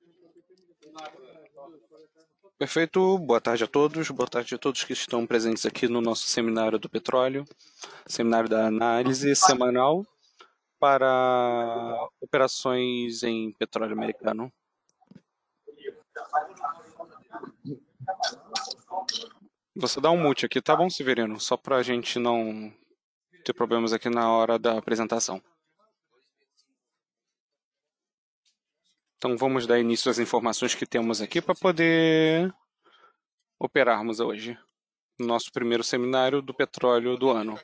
Perfeito, boa tarde a todos, boa tarde a todos que estão presentes aqui no nosso seminário do petróleo, seminário da análise semanal para operações em petróleo americano. Você dá um mute aqui, tá bom, Severino? Só para a gente não ter problemas aqui na hora da apresentação. Então vamos dar início às informações que temos aqui para poder operarmos hoje. Nosso primeiro seminário do petróleo do ano.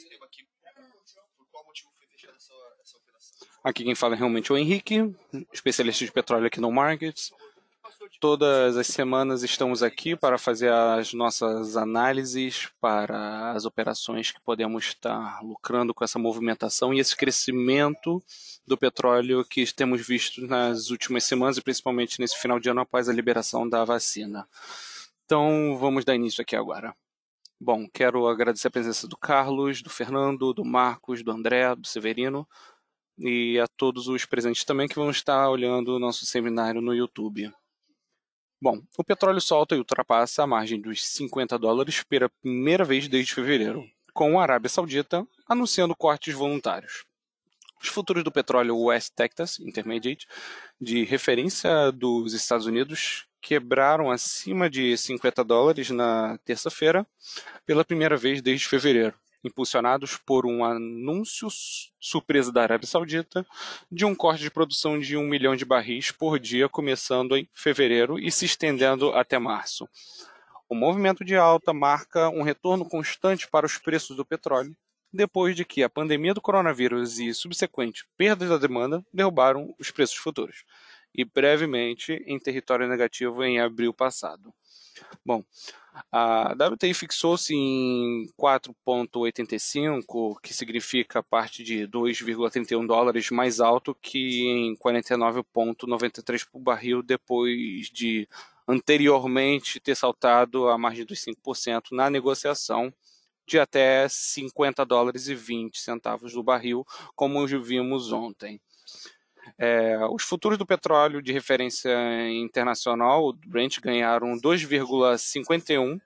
Aqui quem fala é realmente o Henrique, especialista de petróleo aqui no Markets. Todas as semanas estamos aqui para fazer as nossas análises para as operações que podemos estar lucrando com essa movimentação e esse crescimento do petróleo que temos visto nas últimas semanas e principalmente nesse final de ano após a liberação da vacina. Então vamos dar início aqui agora. Bom, quero agradecer a presença do Carlos, do Fernando, do Marcos, do André, do Severino e a todos os presentes também que vão estar olhando o nosso seminário no YouTube. Bom, o petróleo solta e ultrapassa a margem dos $50 pela primeira vez desde fevereiro, com a Arábia Saudita anunciando cortes voluntários. Os futuros do petróleo West Texas Intermediate, de referência dos Estados Unidos, quebraram acima de $50 na terça-feira pela primeira vez desde fevereiro, impulsionados por um anúncio surpresa da Arábia Saudita de um corte de produção de 1 milhão de barris por dia, começando em fevereiro e se estendendo até março. O movimento de alta marca um retorno constante para os preços do petróleo, depois de que a pandemia do coronavírus e subsequente perdas da demanda derrubaram os preços futuros, e brevemente em território negativo em abril passado. Bom, a WTI fixou-se em 4,85, que significa parte de $2,31 mais alto que em 49,93 por barril, depois de anteriormente ter saltado a margem dos 5% na negociação de até $50,20 do barril, como vimos ontem. Os futuros do petróleo de referência internacional, o Brent, ganharam $2,51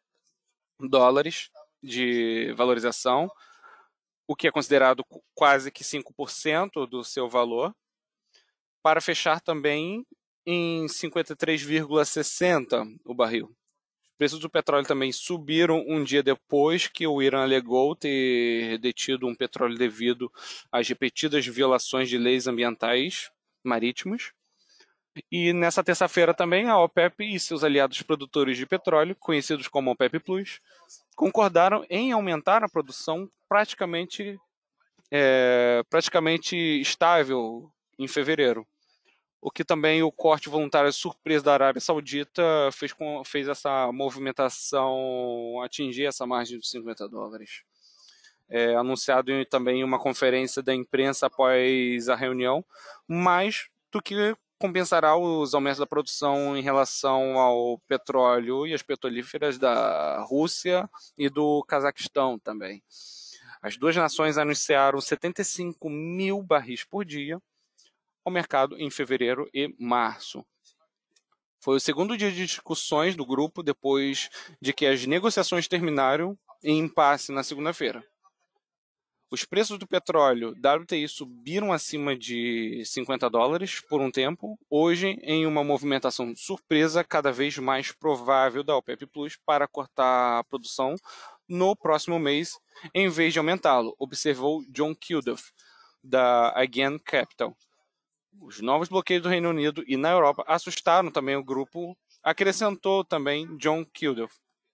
de valorização, o que é considerado quase que 5% do seu valor, para fechar também em 53,60 o barril. Os preços do petróleo também subiram um dia depois que o Irã alegou ter detido um petróleo devido às repetidas violações de leis ambientais marítimas. E nessa terça-feira também a OPEP e seus aliados produtores de petróleo, conhecidos como OPEP Plus, concordaram em aumentar a produção praticamente estável em fevereiro. O que também o corte voluntário surpresa da Arábia Saudita fez essa movimentação atingir essa margem de $50. Anunciado também em uma conferência da imprensa após a reunião, mais do que compensará os aumentos da produção em relação ao petróleo e as petrolíferas da Rússia e do Cazaquistão também. As duas nações anunciaram 75 mil barris por dia ao mercado em fevereiro e março. Foi o segundo dia de discussões do grupo depois de que as negociações terminaram em impasse na segunda-feira. Os preços do petróleo WTI subiram acima de $50 por um tempo, hoje em uma movimentação surpresa cada vez mais provável da OPEP Plus para cortar a produção no próximo mês, em vez de aumentá-lo, observou John Kilduff, da Again Capital. Os novos bloqueios do Reino Unido e na Europa assustaram também o grupo, acrescentou também John Kilduff.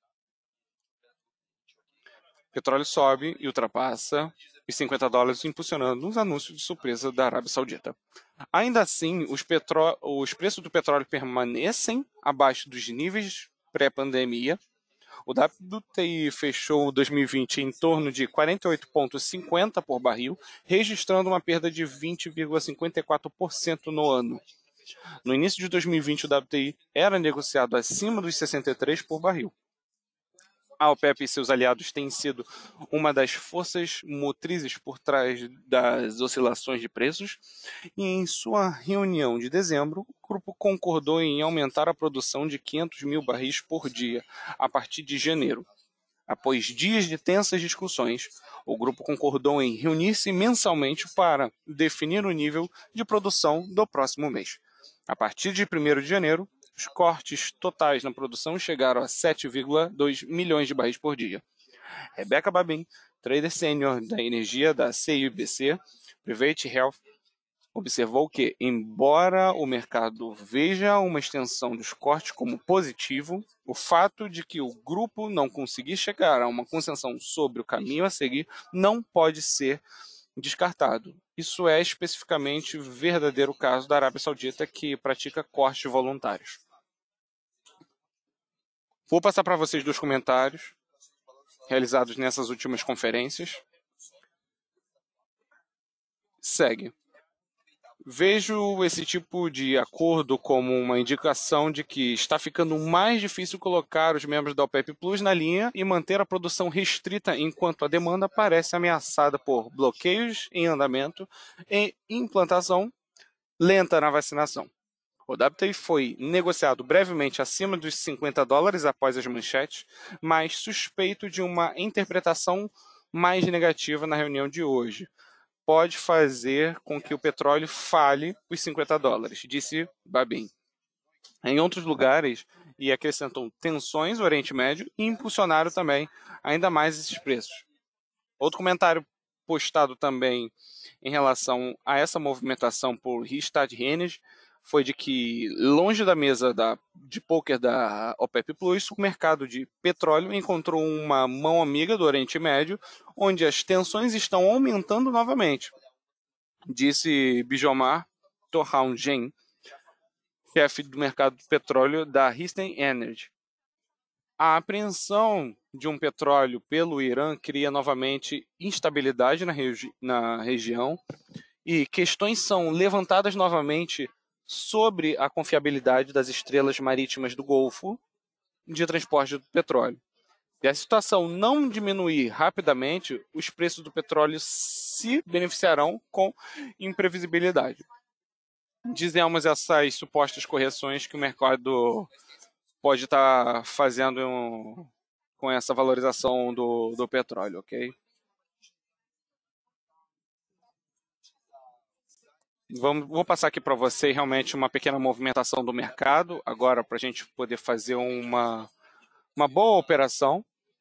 O petróleo sobe e ultrapassa os $50, impulsionando os anúncios de surpresa da Arábia Saudita. Ainda assim, os preços do petróleo permanecem abaixo dos níveis pré-pandemia. O WTI fechou 2020 em torno de 48,50 por barril, registrando uma perda de 20,54% no ano. No início de 2020, o WTI era negociado acima dos 63 por barril. A OPEP e seus aliados têm sido uma das forças motrizes por trás das oscilações de preços, e em sua reunião de dezembro, o grupo concordou em aumentar a produção de 500 mil barris por dia a partir de janeiro. Após dias de tensas discussões, o grupo concordou em reunir-se mensalmente para definir o nível de produção do próximo mês. A partir de 1º de janeiro, os cortes totais na produção chegaram a 7,2 milhões de barris por dia. Rebecca Babin, trader sênior da energia da CIBC Private Health, observou que, embora o mercado veja uma extensão dos cortes como positivo, o fato de que o grupo não conseguir chegar a uma consensus sobre o caminho a seguir não pode ser descartado. Isso é especificamente verdadeiro caso da Arábia Saudita, que pratica cortes voluntários. Vou passar para vocês 2 comentários realizados nessas últimas conferências. Segue. Vejo esse tipo de acordo como uma indicação de que está ficando mais difícil colocar os membros da OPEP Plus na linha e manter a produção restrita enquanto a demanda parece ameaçada por bloqueios em andamento e implantação lenta na vacinação. O WTI foi negociado brevemente acima dos $50 após as manchetes, mas suspeito de uma interpretação mais negativa na reunião de hoje. Pode fazer com que o petróleo fale os $50, disse Babin. Em outros lugares, e acrescentou tensões no Oriente Médio e impulsionaram também ainda mais esses preços. Outro comentário postado também em relação a essa movimentação por Ristad Rennes foi de que, longe da mesa de pôquer da OPEP Plus, o mercado de petróleo encontrou uma mão amiga do Oriente Médio, onde as tensões estão aumentando novamente, disse Bijomar Torraungen, chefe do mercado de petróleo da Rystad Energy. A apreensão de um petróleo pelo Irã cria novamente instabilidade na região e questões são levantadas novamente sobre a confiabilidade das estrelas marítimas do Golfo de transporte do petróleo. Se a situação não diminuir rapidamente, os preços do petróleo se beneficiarão com imprevisibilidade. Dizemos essas supostas correções que o mercado pode estar fazendo com essa valorização do petróleo, ok? Vou passar aqui para você realmente uma pequena movimentação do mercado, agora para a gente poder fazer uma boa operação.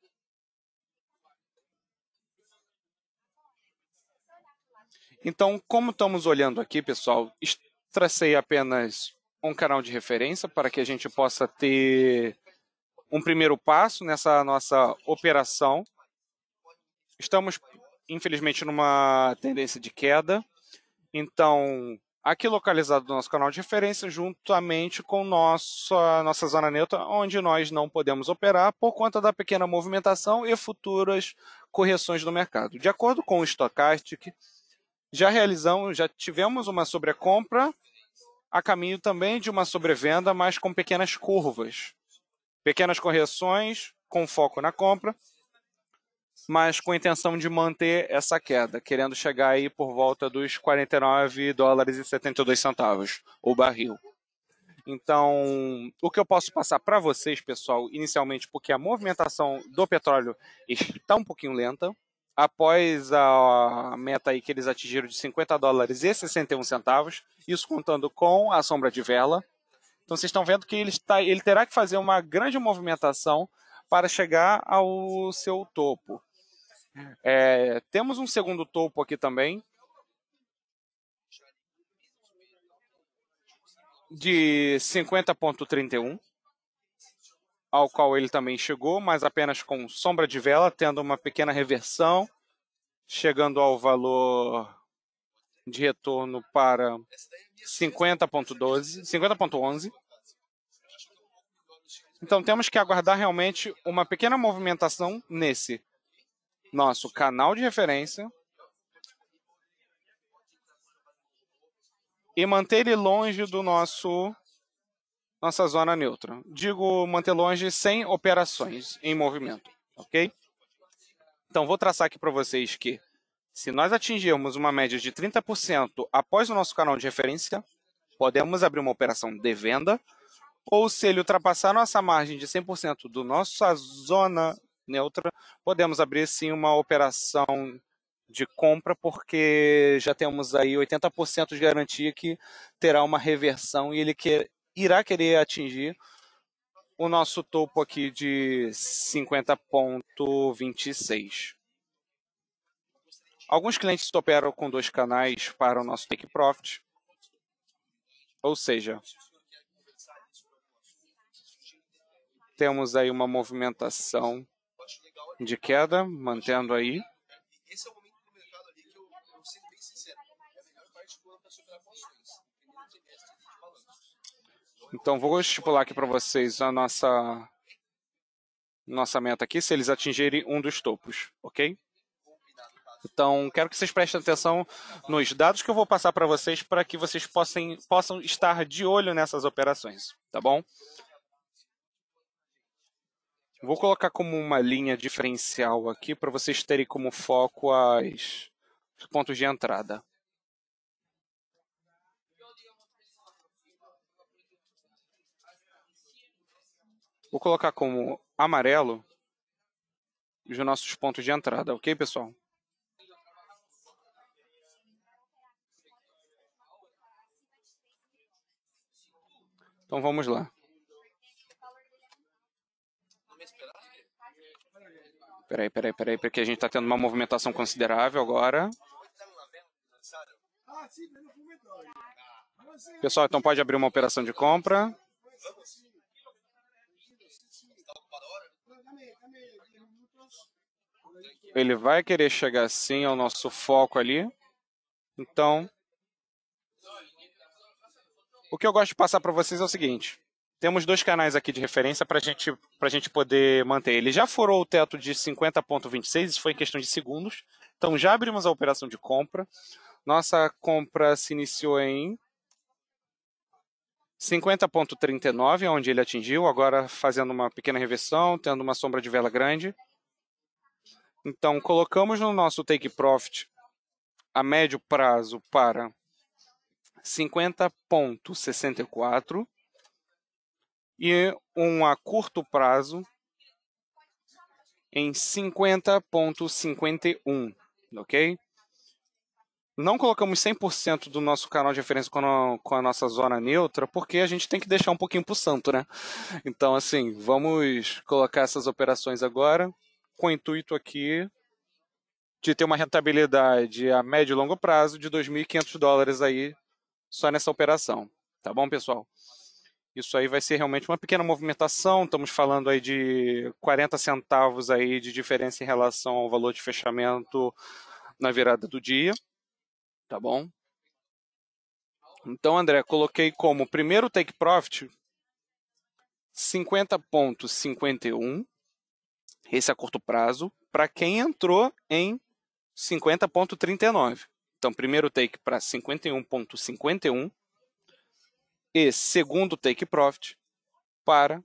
Então, como estamos olhando aqui, pessoal, tracei apenas um canal de referência para que a gente possa ter um primeiro passo nessa nossa operação. Estamos, infelizmente, numa tendência de queda. Então, aqui localizado no nosso canal de referência, juntamente com nossa zona neutra, onde nós não podemos operar por conta da pequena movimentação e futuras correções do mercado. De acordo com o Stochastic, já tivemos uma sobrecompra a caminho também de uma sobrevenda, mas com pequenas curvas. Pequenas correções com foco na compra, mas com a intenção de manter essa queda, querendo chegar aí por volta dos $49,72 o barril. Então, o que eu posso passar para vocês, pessoal, inicialmente, porque a movimentação do petróleo está um pouquinho lenta, após a meta aí que eles atingiram de $50,61, isso contando com a sombra de vela. Então, vocês estão vendo que ele terá que fazer uma grande movimentação para chegar ao seu topo. Temos um segundo topo aqui também, de 50,31, ao qual ele também chegou, mas apenas com sombra de vela, tendo uma pequena reversão, chegando ao valor de retorno para 50,11. Então temos que aguardar realmente uma pequena movimentação nesse nosso canal de referência e manter ele longe do nossa zona neutra. Digo manter longe sem operações em movimento, ok? Então vou traçar aqui para vocês que se nós atingirmos uma média de 30% após o nosso canal de referência, podemos abrir uma operação de venda, ou se ele ultrapassar nossa margem de 100% do nossa zona neutra, podemos abrir sim uma operação de compra, porque já temos aí 80% de garantia que terá uma reversão e ele irá querer atingir o nosso topo aqui de 50,26. Alguns clientes operam com 2 canais para o nosso take profit, ou seja, temos aí uma movimentação de queda, mantendo aí. Esse é o momento do mercado ali que eu sendo bem sincero, é a melhor parte do ano para se operar com ações. Primeiro trimestre de balanço. Então, vou estipular aqui para vocês a nossa meta aqui, se eles atingirem um dos topos, ok? Então, quero que vocês prestem atenção nos dados que eu vou passar para vocês, para que vocês possam estar de olho nessas operações, tá bom? Vou colocar como uma linha diferencial aqui para vocês terem como foco os pontos de entrada. Vou colocar como amarelo os nossos pontos de entrada, ok, pessoal? Então vamos lá. Peraí, porque a gente está tendo uma movimentação considerável agora. Pessoal, então pode abrir uma operação de compra. Ele vai querer chegar sim ao nosso foco ali. Então, o que eu gosto de passar para vocês é o seguinte. Temos 2 canais aqui de referência para a gente poder manter. Ele já furou o teto de 50,26, isso foi em questão de segundos. Então, já abrimos a operação de compra. Nossa compra se iniciou em 50,39, onde ele atingiu, agora fazendo uma pequena reversão, tendo uma sombra de vela grande. Então, colocamos no nosso take profit a médio prazo para 50,64 e um a curto prazo em 50,51, ok? Não colocamos 100% do nosso canal de referência com a nossa zona neutra, porque a gente tem que deixar um pouquinho para o santo, né? Então, assim, vamos colocar essas operações agora com o intuito aqui de ter uma rentabilidade a médio e longo prazo de $2.500 aí só nessa operação. Tá bom, pessoal? Isso aí vai ser realmente uma pequena movimentação. Estamos falando aí de 40 centavos aí de diferença em relação ao valor de fechamento na virada do dia. Tá bom? Então, André, coloquei como primeiro take profit 50,51. Esse a curto prazo, para quem entrou em 50,39. Então, primeiro take para 51,51 e segundo take profit para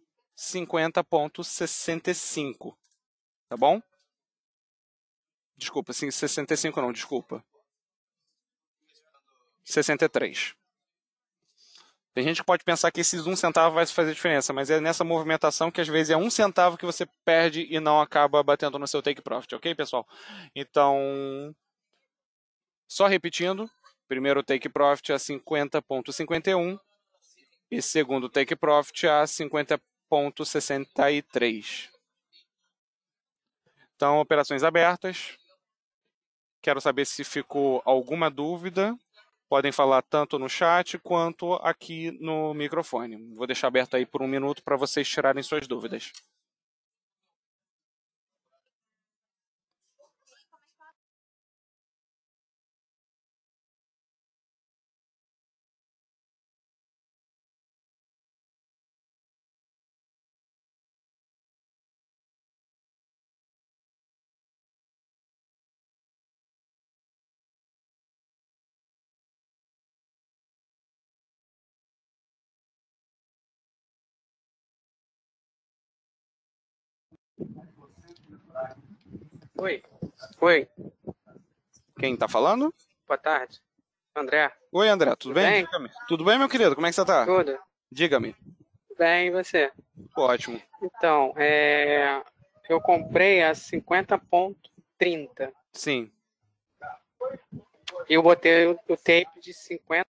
50,65. Tá bom? Desculpa, 65 não, desculpa. 63. Tem gente que pode pensar que esses 1 centavo vai fazer diferença, mas é nessa movimentação que às vezes é 1 centavo que você perde e não acaba batendo no seu take profit, ok, pessoal? Então, só repetindo, primeiro take profit a 50,51 e segundo take profit a 50,63. Então, operações abertas. Quero saber se ficou alguma dúvida. Podem falar tanto no chat quanto aqui no microfone. Vou deixar aberto aí por 1 minuto para vocês tirarem suas dúvidas. Oi, oi, Quem está falando? boa tarde. André, Oi, André, tudo tudo bem? bem? Diga-me. Tudo bem, meu querido? Como é que você tá? Tudo? Diga-me. Bem, e você? Ótimo. Então, eu comprei a 50,30 Sim, e eu botei o tape de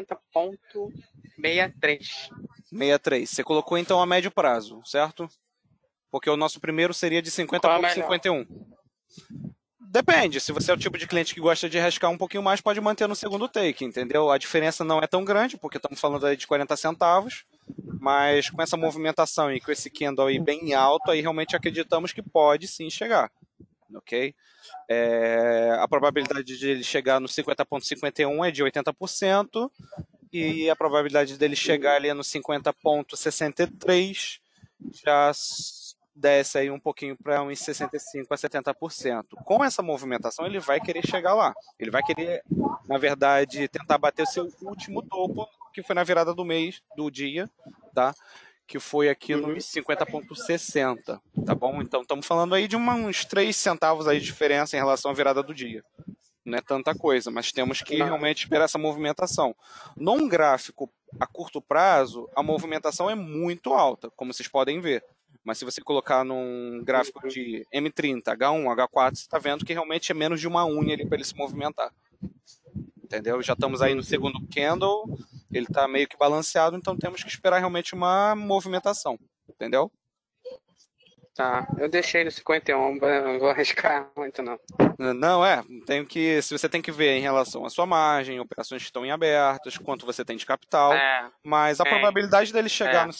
50,63. 63. Você colocou então a médio prazo, certo? Porque o nosso primeiro seria de Qual é o melhor? 50,51. Depende, se você é o tipo de cliente que gosta de arriscar um pouquinho mais, pode manter no segundo take, entendeu? A diferença não é tão grande, porque estamos falando aí de 40 centavos, mas com essa movimentação e com esse candle aí bem alto, aí realmente acreditamos que pode sim chegar, ok? A probabilidade de ele chegar no 50,51 é de 80%, e a probabilidade dele chegar ali no 50,63 já desce aí um pouquinho para uns 65 a 70%. Com essa movimentação, ele vai querer chegar lá. Ele vai querer, na verdade, tentar bater o seu último topo, que foi na virada do mês, do dia, tá? Que foi aqui Uhum. nos 50,60, tá bom? Então estamos falando aí de uns 3 centavos aí de diferença em relação à virada do dia. Não é tanta coisa, mas temos que Não. realmente esperar essa movimentação. Num gráfico a curto prazo, a movimentação é muito alta, como vocês podem ver. Mas se você colocar num gráfico Uhum. de M30, H1, H4, você está vendo que realmente é menos de uma unha ali para ele se movimentar. Entendeu? Já estamos aí no Uhum. segundo candle, ele está meio que balanceado, então temos que esperar realmente uma movimentação. Entendeu? Tá, eu deixei no 51, não vou arriscar muito não. Não, se você tem que ver em relação à sua margem, operações que estão em abertas, quanto você tem de capital, É, mas a tem, probabilidade dele chegar é. no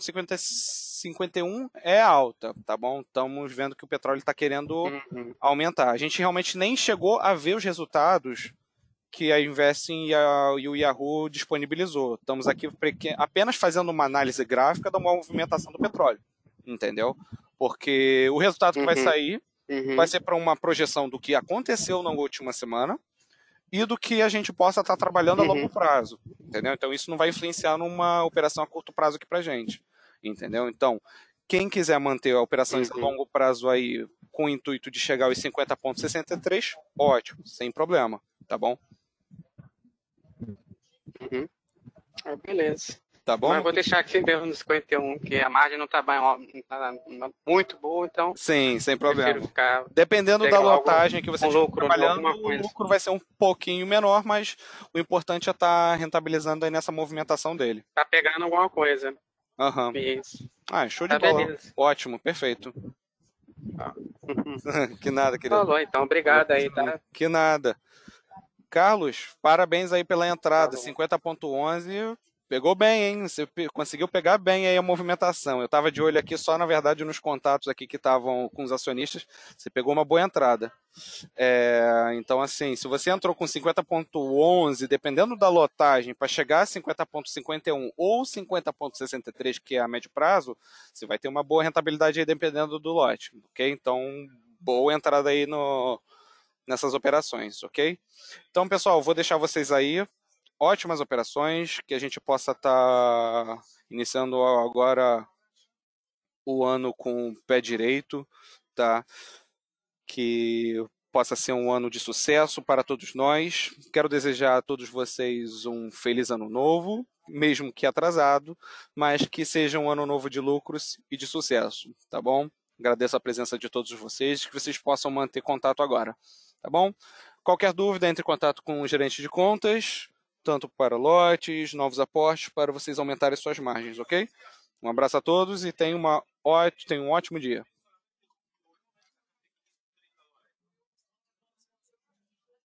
50,51 é alta, tá bom? Estamos vendo que o petróleo está querendo Uhum. aumentar. A gente realmente nem chegou a ver os resultados que a Investing e o Yahoo disponibilizou. Estamos aqui apenas fazendo uma análise gráfica da movimentação do petróleo, entendeu? Porque o resultado que vai Uhum. sair vai Uhum. ser para uma projeção do que aconteceu na última semana e do que a gente possa estar trabalhando a longo Uhum. prazo, entendeu? Então isso não vai influenciar numa operação a curto prazo aqui para gente, entendeu? Então quem quiser manter operações a Uhum. longo prazo aí com o intuito de chegar aos 50,63, ótimo, sem problema, tá bom? Uhum. Ah, beleza. Tá bom, Mas meu vou querido? deixar aqui mesmo no 51, que a margem não tá, bem, não tá muito boa, então Sim, sem prefiro problema. ficar, Dependendo da pegar logo lotagem que você um estiver lucro, trabalhando, alguma o coisa. lucro vai ser um pouquinho menor, mas o importante é estar rentabilizando aí nessa movimentação dele. Tá pegando alguma coisa. Aham. Isso. Ah, show de Tá bola. beleza. Ótimo, perfeito. Tá. Que nada, querido. Falou, então. Obrigado aí, Agradeço muito. tá? Que nada. Carlos, parabéns aí pela entrada. Falou. 50,11. Pegou bem, hein? Você conseguiu pegar bem aí a movimentação. Eu estava de olho aqui só, na verdade, nos contatos aqui que estavam com os acionistas. Você pegou uma boa entrada. Então, assim, se você entrou com 50,11, dependendo da lotagem, para chegar a 50,51 ou 50,63, que é a médio prazo, você vai ter uma boa rentabilidade aí dependendo do lote, ok? Então, boa entrada aí nessas operações, ok? Então, pessoal, vou deixar vocês aí. Ótimas operações, que a gente possa estar iniciando agora o ano com o pé direito, tá? Que possa ser um ano de sucesso para todos nós. Quero desejar a todos vocês um feliz ano novo, mesmo que atrasado, mas que seja um ano novo de lucros e de sucesso, tá bom? Agradeço a presença de todos vocês, que vocês possam manter contato agora, tá bom? Qualquer dúvida, entre em contato com o gerente de contas, tanto para lotes, novos aportes, para vocês aumentarem suas margens, ok? Um abraço a todos e tenham um ótimo dia.